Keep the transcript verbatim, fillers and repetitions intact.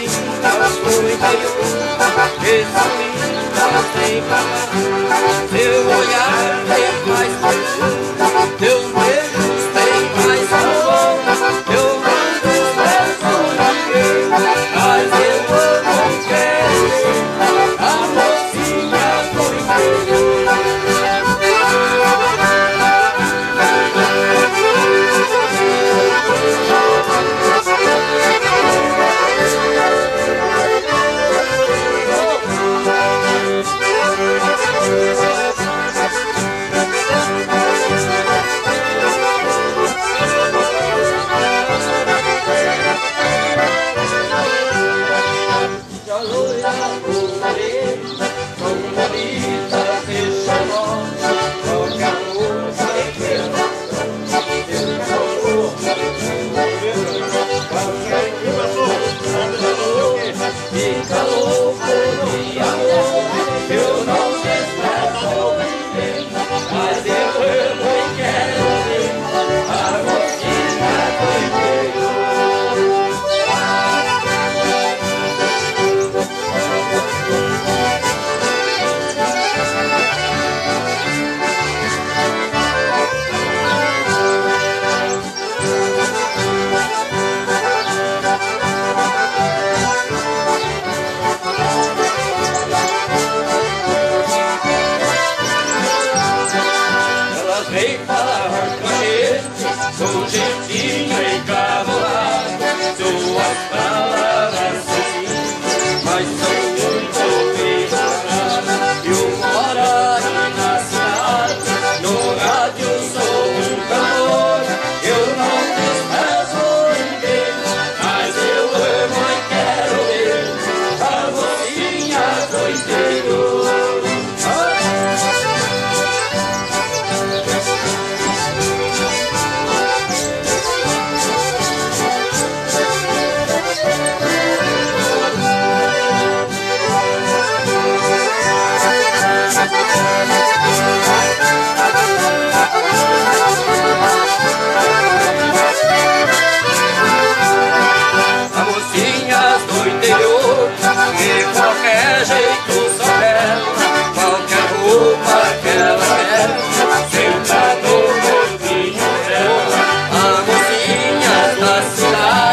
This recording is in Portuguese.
mocinhas do interior que são lindas sem parar. Teu olhar tem mais brilho, teus beijos têm mais sabor. Eu mando os meus olhos, mas eu amo e quero a mocinha do interior. Vem falar com a gente, sou jeitinho encavolado. Suas palavras são simples, mas são muito bem-humoradas. Eu moro aí na cidade, no rádio sou um cantor. Eu não desprezo ninguém, mas eu amo e quero ver a mocinha do interior. De qualquer jeito só ela, qualquer roupa que ela quer, senta no corpinho dela. A mocinha da cidade